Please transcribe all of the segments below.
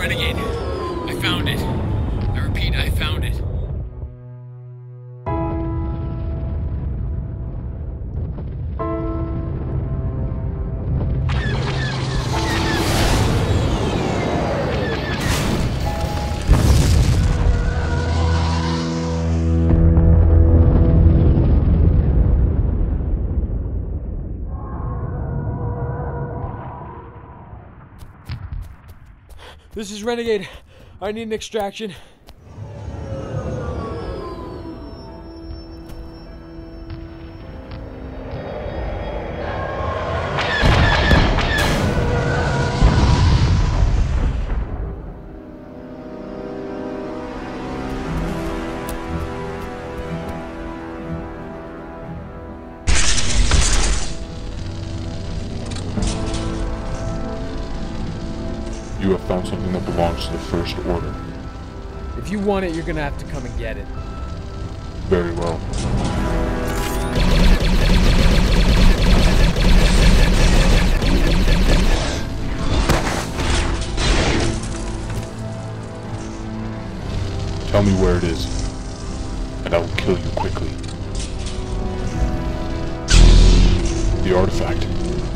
Renegade. I found it. I repeat, I found it. This is Renegade. I need an extraction. You have found something that belongs to the First Order. If you want it, you're gonna have to come and get it. Very well. Tell me where it is, and I will kill you quickly. The artifact.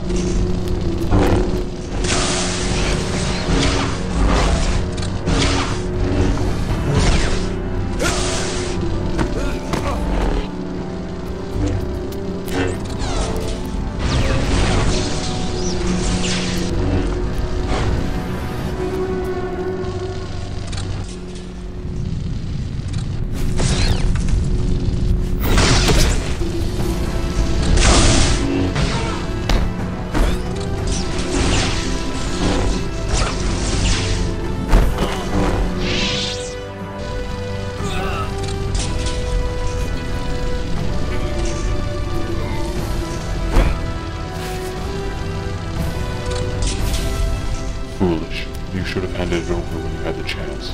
Foolish. You should have handed it over when you had the chance.